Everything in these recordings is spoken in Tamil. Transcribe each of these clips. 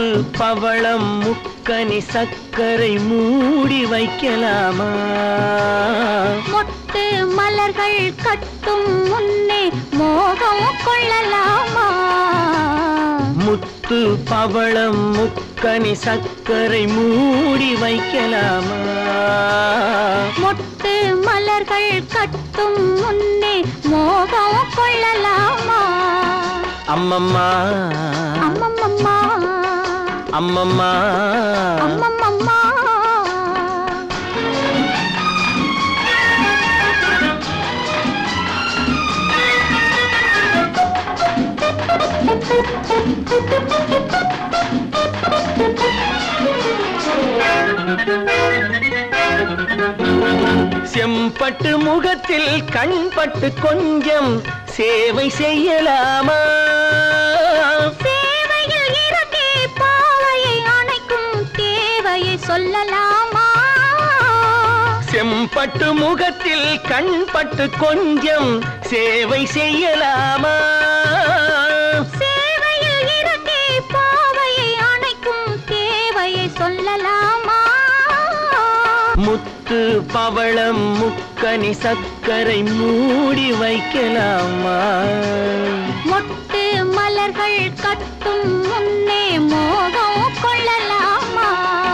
பவளம் முக்கனி சக்கரை மூடி வைக்கலாமா? மொட்டு மலர்கள் கட்டும் முன்னே மோகம் கொள்ளலாமா? முத்து பவளம் முக்கனி சக்கரை மூடி வைக்கலாமா? மொட்டு மலர்கள் கட்டும் முன்னே மோகம் கொள்ளலாமா? அம்மம்மா அம்மம்மம்மா அம்மம்மா அம்மம்மம்மா செம்பட்டு முகத்தில் கண்பட்டு கொஞ்சம் சேவை செய்யலாமா? சேவையில் இறங்கி பாவையை அணைக்கும் தேவையை சொல்லலாமா? செம்பட்டு முகத்தில் கண்பட்டு கொஞ்சம் சேவை செய்யலாமா? சேவையில் இறங்கி பாவையை அணைக்கும் தேவையை சொல்லலாமா? முத்து பவளம் முக்கனி சக்கரை மூடி வைக்கலாமா? மொட்டு மலர்கள் கட்டும் முன்னே மோகம் கொள்ளலாமா?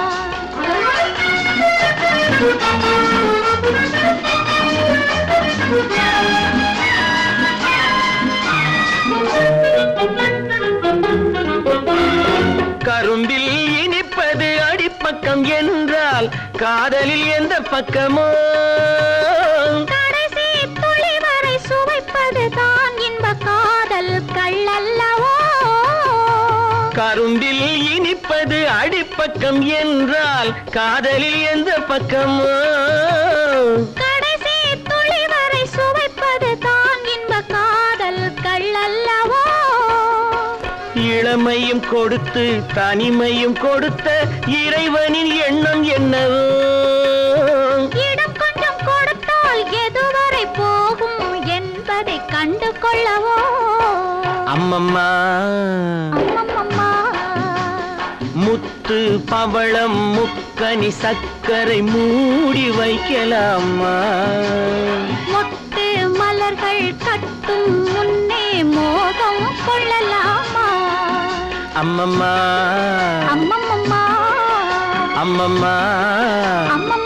கரும்பில் இனிப்பது அடிப்பக்கம் என்றால் காதலில் எந்த பக்கமோ? கடைசி துளி வரை சுவைப்பது தான் இன்ப காதல் கள்ளல்லவோ? கரும்பில் இனிப்பது அடிப்பக்கம் என்றால் காதலில் எந்த பக்கமோ? கடைசி துளி வரை சுவைப்பது தான் இன்ப காதல் கள்ளல்லவோ? இளமையும் கொடுத்து தனிமையும் கொடுத்த இறைவனின் எண்ணம் என்னவோ? இடம் கொஞ்சம் கொடுத்தால் எதுவரை போகும் என்பதை கண்டு கொள்ளவோ? அம்மம்மா அம்மம்மம்மா முத்து பவளம் முக்கனி சக்கரை மூடி வைக்கலாமா? மொட்டு மலர்கள் கட்டும் முன்னே மோகம் கொள்ளலாமா? அம்மம்மா அம்மம்மம்மா அம்மம்மா அம்மம்மா